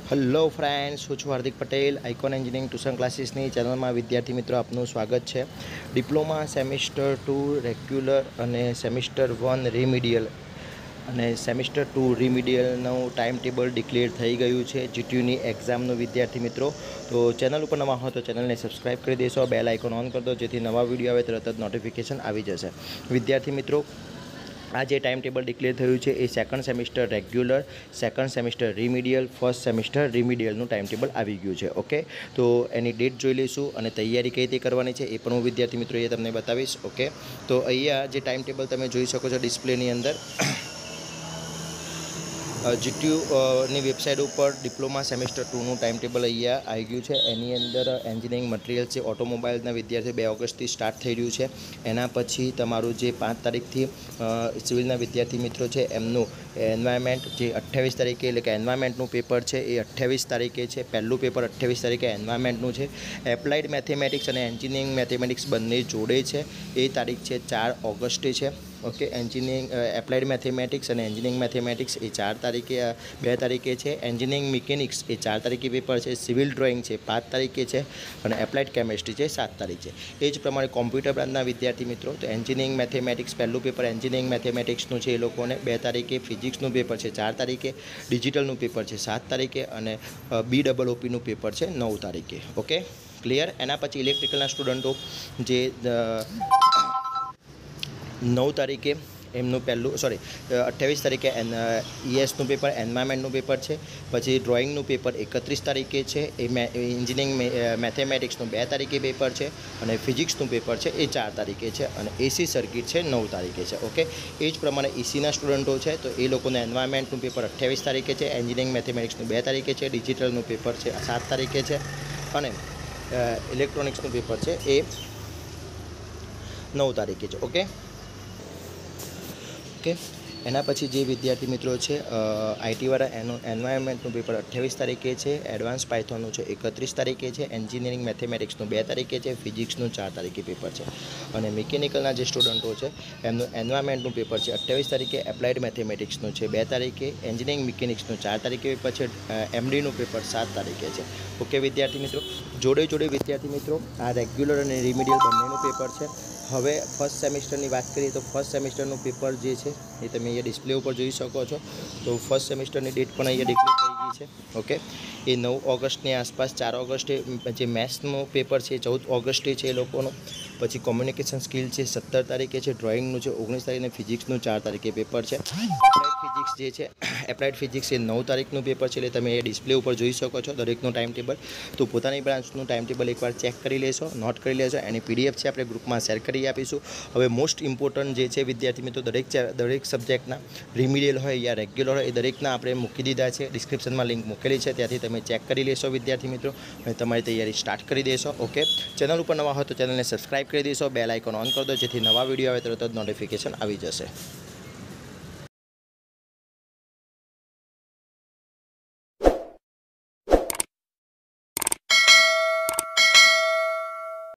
Hello friends, હું છું Hardik Patel icon engineering tuition ક્લાસીસની ચેનલમાં વિદ્યાર્થી મિત્રો આપનું સ્વાગત છે। ડિપ્લોમા સેમિસ્ટર 2 રેગ્યુલર અને સેમિસ્ટર 1 રેમિડિયલ અને સેમિસ્ટર 2 રેમિડિયલનું ટાઈમ ટેબલ ડિક્લેર થઈ ગયું છે જીટીયુની એક્ઝામનું વિદ્યાર્થી મિત્રો। તો ચેનલ ઉપર નવા હો તો ચેનલને સબસ્ક્રાઈબ કરી દેશો, બેલ આઇકોન ઓન કરી દો જેથી નવા વિડીયો આવે તરત જ નોટિફિકેશન આવી જશે। વિદ્યાર્થી મિત્રો, આ જે ટાઈમ ટેબલ ડિક્લેર થયું છે એ second semester regular, second semester remedial, first semester રીમિડિયલનું ટાઈમ ટેબલ આવી ગયું છે। ઓકે, તો એની ડેટ જોઈ લઈશું અને તૈયારી કઈ રીતે કરવાની છે એ પણ હું વિદ્યાર્થી મિત્રો એ તમને બતાવીશ। ઓકે, તો અહીંયા જે ટાઈમ ટેબલ તમે જોઈ શકો છો ડિસ્પ્લેની અંદર, જીટીયુની વેબસાઇટ ઉપર ડિપ્લોમા સેમિસ્ટર 2નું ટાઈમ ટેબલ અહીંયા આવી ગયું છે। એની અંદર એન્જિનિયરિંગ મટીરિયલ છે, ઓટોમોબાઈલના વિદ્યાર્થીઓ 2 ઓગસ્ટથી સ્ટાર્ટ થઈ રહ્યું છે। એના પછી તમારું જે 5 તારીખથી સિવિલના વિદ્યાર્થી મિત્રો છે એમનું એન્વાયરમેન્ટ જે 28 તારીખે એટલે કે એન્વાયરમેન્ટનું પેપર છે એ 28 તારીખે છે। પહેલું પેપર 28 તારીખે એન્વાયરમેન્ટનું છે। એપ્લાઇડ મેથેમેટિક્સ અને એન્જિનિયરિંગ મેથેમેટિક્સ બંને જોડે છે, એ તારીખ છે 4 ઓગસ્ટે છે। ઓકે, એન્જિનિયરિંગ એપ્લાઇડ મેથેમેટિક્સ અને એન્જિનિયરિંગ મેથેમેટિક્સ એ 2 તારીખે છે। એન્જિનિયરિંગ મિકેનિક્સ એ 4 તારીખે પેપર છે। સિવિલ ડ્રોઈંગ છે 5 તારીખે છે અને એપ્લાઇડ કેમેસ્ટ્રી છે 7 તારીખે છે। એ જ પ્રમાણે કોમ્પ્યુટર બ્રાન્ચના વિદ્યાર્થી મિત્રો, તો એન્જિનિયરિંગ મેથેમેટિક્સ પહેલું પેપર એન્જિનિયરિંગ મેથેમેટિક્સનું છે એ લોકોને 2 તારીખે, ફિઝિક્સનું પેપર છે 4 તારીખે, ડિજિટલનું પેપર છે 7 તારીખે અને BOOPનું પેપર છે 9 તારીખે। Okay, clear. એના પછી ઇલેક્ટ્રિકલના સ્ટુડન્ટો જે 9 તારીખે એમનું પહેલું 28 તારીખે ESનું પેપર, એન્વાયરમેન્ટનું પેપર છે। પછી ડ્રોઈંગનું પેપર 31 તારીખે છે, એ એન્જિનિયરિંગ મેથેમેટિક્સનું 2 તારીખે પેપર છે અને ફિઝિક્સનું પેપર છે એ 4 તારીખે છે અને એસી સર્કિટ છે 9 તારીખે છે। ઓકે, એ જ પ્રમાણે એસીના સ્ટુડન્ટો છે તો એ લોકોને એન્વાયરમેન્ટનું પેપર 28 તારીખે છે, એન્જિનિયરિંગ મેથેમેટિક્સનું 2 તારીખે છે, ડિજિટલનું પેપર છે 7 તારીખે છે અને ઇલેક્ટ્રોનિક્સનું પેપર છે એ 9 તારીખે છે। ઓકે, એના પછી જે વિદ્યાર્થી મિત્રો છે આઈટીવાળા એનું એન્વાયરમેન્ટનું પેપર 28 તારીખે છે, એડવાન્સ પાયથોનનું છે 31 તારીખે છે, એન્જિનિયરિંગ મેથેમેટિક્સનું 2 તારીખે છે, ફિઝિક્સનું 4 તારીખે પેપર છે અને મિકેનિકલના જે સ્ટુડન્ટો છે એમનું એન્વાયરમેન્ટનું પેપર છે 28 તારીખે, એપ્લાઇડ મેથેમેટિક્સનું છે 2 તારીખે, એન્જિનિયરિંગ મિકેનિક્સનું 4 તારીખે પેપર છે, એમડીનું પેપર 7 તારીખે છે। ઓકે વિદ્યાર્થી મિત્રો, જોડે વિદ્યાર્થી મિત્રો આ રેગ્યુલર અને રિમિડિયલ બંનેનું પેપર છે। હવે ફર્સ્ટ સેમિસ્ટરની વાત કરીએ તો ફર્સ્ટ સેમિસ્ટરનું પેપર જે છે એ તમે અહીંયા ડિસ્પ્લે ઉપર જોઈ શકો છો। તો ફર્સ્ટ સેમિસ્ટરની ડેટ પણ અહીંયા ડિક્લેર થઈ ગઈ છે। ઓકે, એ 9 ઓગસ્ટની આસપાસ, 4 ઓગસ્ટે જે મેથ્સનું પેપર છે 14 ઓગસ્ટે છે એ લોકોનું। પછી કોમ્યુનિકેશન સ્કિલ છે 17 તારીખે છે, ડ્રોઈંગનું છે 19 તારીખે, ફિઝિક્સનું 4 તારીખે પેપર છે। એપ્લાઇડ ફિઝિક્સ જે છે, એપ્લાઇડ ફિઝિક્સ એ 9 તારીખનું પેપર છે, એટલે તમે એ ડિસ્પ્લે ઉપર જોઈ શકો છો દરેકનું ટાઈમ ટેબલ। તો પોતાની બ્રાન્ચનું ટાઈમ ટેબલ એકવાર ચેક કરી લેશો, નોટ કરી લેશો, એની PDF છે આપણે ગ્રુપમાં શેર કરી આપીશું। હવે મોસ્ટ ઇમ્પોર્ટન્ટ જે છે વિદ્યાર્થી મિત્રો, દરેક સબ્જેક્ટના રિમિડિયલ હોય યા રેગ્યુલર હોય એ દરેકના આપણે મૂકી દીધા છે, ડિસ્ક્રિપ્શનમાં લિંક મૂકેલી છે, ત્યાંથી તમે ચેક કરી લેશો વિદ્યાર્થી મિત્રો અને તમારી તૈયારી સ્ટાર્ટ કરી દેશો। ઓકે, ચેનલ ઉપર નવા હોય તો ચેનલને સબસ્ક્રાઈબ કરી દેશો, બેલ આઇકોન ઓન કરી દો જેથી નવા વિડીયો આવે તરત જ નોટિફિકેશન આવી જશે।